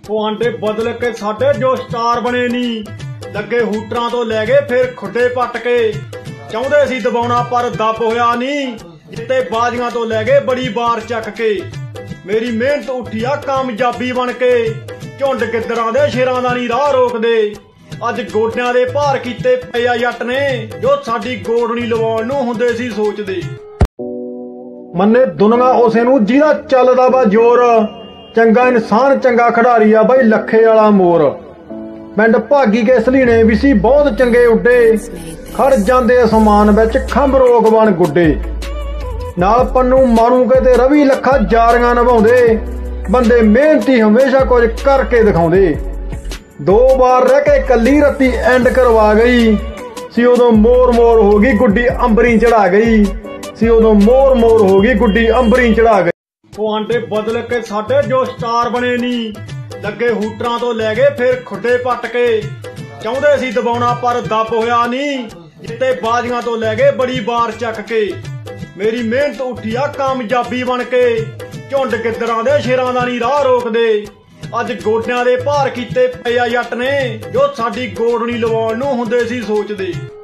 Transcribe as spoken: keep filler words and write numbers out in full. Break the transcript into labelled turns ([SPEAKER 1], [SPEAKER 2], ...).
[SPEAKER 1] ਉਹ ਆਂਡੇ ਬਦਲ ਕੇ ਸਾਡੇ ਜੋ ਸਟਾਰ ਬਣੇ ਨੀ, ਲੱਗੇ ਹੂਟਰਾਂ ਤੋਂ ਲੈ ਗਏ ਫਿਰ ਖੁੱਡੇ ਪੱਟ ਕੇ। ਚਾਹੁੰਦੇ ਸੀ ਦਬਾਉਣਾ ਪਰ ਦੱਬ ਹੋਇਆ ਨੀ, ਜਿੱਤੇ ਬਾਜ਼ੀਆਂ ਤੋਂ ਲੈ ਗਏ ਬੜੀ ਬਾਰ ਚੱਕ ਕੇ। ਮੇਰੀ ਮਿਹਨਤ ਉੱਠੀ ਆ ਕਾਮਯਾਬੀ ਬਣ ਕੇ, ਝੁੰਡ ਗਿੱਦੜਾਂ ਦੇ ਸ਼ੇਰਾਂ ਦਾ ਨੀ ਰਾਹ ਰੋਕਦੇ। ਅੱਜ ਗੋਡਿਆਂ ਦੇ ਭਾਰ ਕੀਤੇ ਪਏ ਆ ਜੱਟ ਨੇ, ਜੋ ਸਾਡੀ ਗੋਡਣੀ ਲਵਾਉਣ ਨੂੰ ਹੁੰਦੇ ਸੀ ਸੋਚਦੇ। ਮੰਨੇ ਦੁਨੀਆ ਉਸੇ ਨੂੰ ਜਿਹਦਾ ਚੱਲਦਾ ਵਾ ਜ਼ੋਰ, ਚੰਗਾ ਇਨਸਾਨ ਚੰਗਾ ਖਿਡਾਰੀ ਆ ਬਈ ਲੱਖੇ ਵਾਲਾ ਮੋਰ। ਪਿੰਡ ਭਾਗੀ ਕੇ ਸਲੀਣੇ ਵੀ ਸੀ ਬਹੁਤ ਚੰਗੇ ਉੱਡੇ, ਖੜ ਜਾਂਦੇ ਅਸਮਾਨ ਵਿੱਚ ਖੰਭ ਰੋਗ ਬਣ ਗੁੱਡੇ। ਨਾਲ ਪੰਨੂ ਮਾਰੂ ਕੇ ਤੇ ਰਵੀ ਲੱਖਾ ਜਾਰੀਆਂ ਨਿਭਾਉਂਦੇ, ਬੰਦੇ ਮਿਹਨਤੀ ਹਮੇਸ਼ਾ ਕੁਝ ਕਰਕੇ ਦਿਖਾਉਂਦੇ। ਦੋ ਵਾਰ ਰਹਿ ਕੇ ਕੱਲੀ ਰੱਤੀ ਐਂਡ ਕਰਵਾ ਗਈ ਸੀ, ਉਦੋਂ ਮੋਰ ਮੋਰ ਹੋ ਗਈ ਗੁੱਡੀ ਅੰਬਰੀ ਚੜਾ ਗਈ ਸੀ, ਉਦੋਂ ਮੋਰ ਮੋਰ ਹੋ ਗਈ ਗੁੱਡੀ ਅੰਬਰੀ ਚੜਾ ਗਈ। ਉਹ ਆਂਡੇ ਬਦਲ ਕੇ ਸਾਡੇ ਜੋ ਸਟਾਰ ਬਣੇ ਨੀ, ਲੱਗੇ ਹੂਟਰਾਂ ਤੋਂ ਲੈ ਗਏ ਫਿਰ ਖੁੱਡੇ ਪੱਟ ਕੇ। ਚਾਹੁੰਦੇ ਸੀ ਦਬਾਉਣਾ ਪਰ ਦੱਬ ਹੋਇਆ ਨੀ, ਜਿੱਤੇ ਬਾਜ਼ੀਆਂ ਤੋਂ ਲੈ ਗਏ ਬੜੀ ਬਾਰ ਚੱਕ ਕੇ। ਮੇਰੀ ਮਿਹਨਤ ਉੱਠੀ ਆ ਕਾਮਯਾਬੀ ਬਣ ਕੇ, ਝੁੰਡ ਗਿੱਦੜਾਂ ਦੇ ਸ਼ੇਰਾਂ ਦਾ ਨੀ ਰਾਹ ਰੋਕਦੇ। ਅੱਜ ਗੋਡਿਆਂ ਦੇ ਭਾਰ ਕੀਤੇ ਪਏ ਆ ਜੱਟ ਨੇ, ਜੋ ਸਾਡੀ ਗੋਡਣੀ ਲਵਾਉਣ ਨੂੰ ਹੁੰਦੇ ਸੀ ਸੋਚਦੇ।